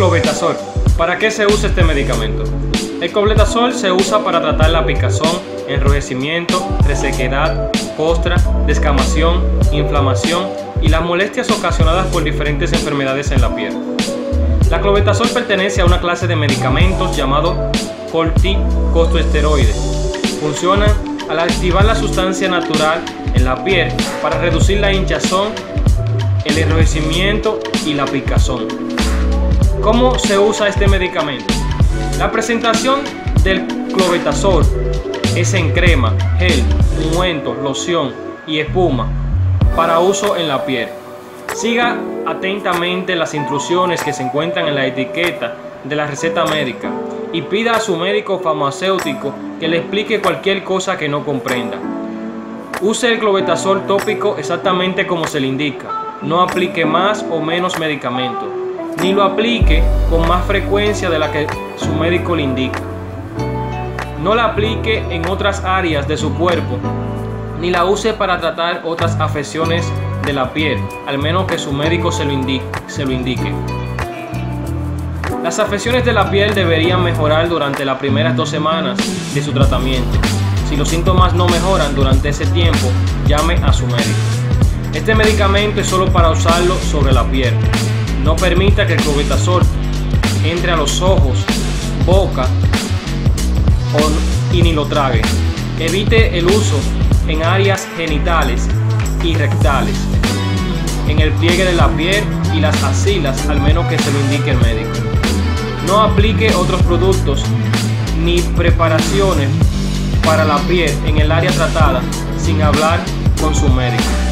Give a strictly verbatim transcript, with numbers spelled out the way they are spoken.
Clobetasol. ¿Para qué se usa este medicamento? El Clobetasol se usa para tratar la picazón, enrojecimiento, resequedad, costra, descamación, inflamación y las molestias ocasionadas por diferentes enfermedades en la piel. La Clobetasol pertenece a una clase de medicamentos llamado corticosteroides. Funciona al activar la sustancia natural en la piel para reducir la hinchazón, el enrojecimiento y la picazón. ¿Cómo se usa este medicamento? La presentación del Clobetasol es en crema, gel, ungüento, loción y espuma para uso en la piel. Siga atentamente las instrucciones que se encuentran en la etiqueta de la receta médica y pida a su médico farmacéutico que le explique cualquier cosa que no comprenda. Use el Clobetasol tópico exactamente como se le indica. No aplique más o menos medicamento, ni lo aplique con más frecuencia de la que su médico le indica. No la aplique en otras áreas de su cuerpo, ni la use para tratar otras afecciones de la piel, al menos que su médico se lo indique. Se lo indique. Las afecciones de la piel deberían mejorar durante las primeras dos semanas de su tratamiento. Si los síntomas no mejoran durante ese tiempo, llame a su médico. Este medicamento es solo para usarlo sobre la piel. No permita que el Clobetasol entre a los ojos, boca o, y ni lo trague. Evite el uso en áreas genitales y rectales, en el pliegue de la piel y las axilas, al menos que se lo indique el médico. No aplique otros productos ni preparaciones para la piel en el área tratada sin hablar con su médico.